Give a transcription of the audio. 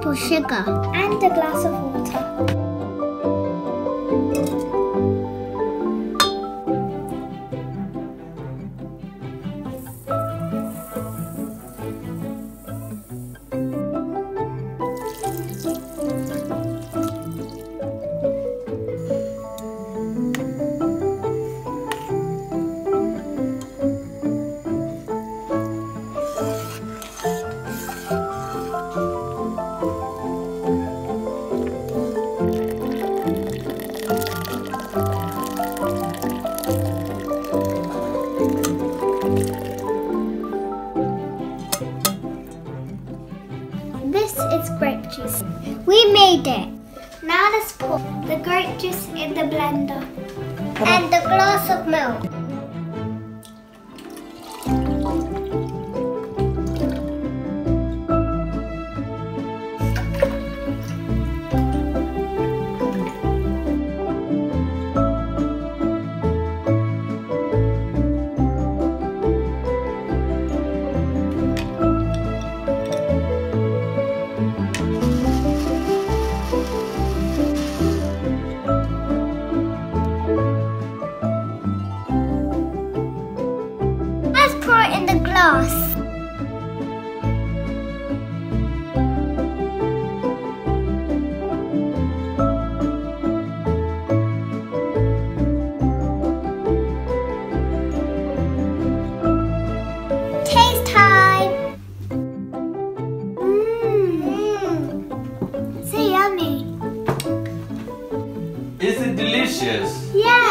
maple sugar. And a glass of water. This is grape juice. We made it. Now let's pour the grape juice in the blender. And a glass of milk. In the glass. Taste time. So yummy. Is it delicious? Yeah.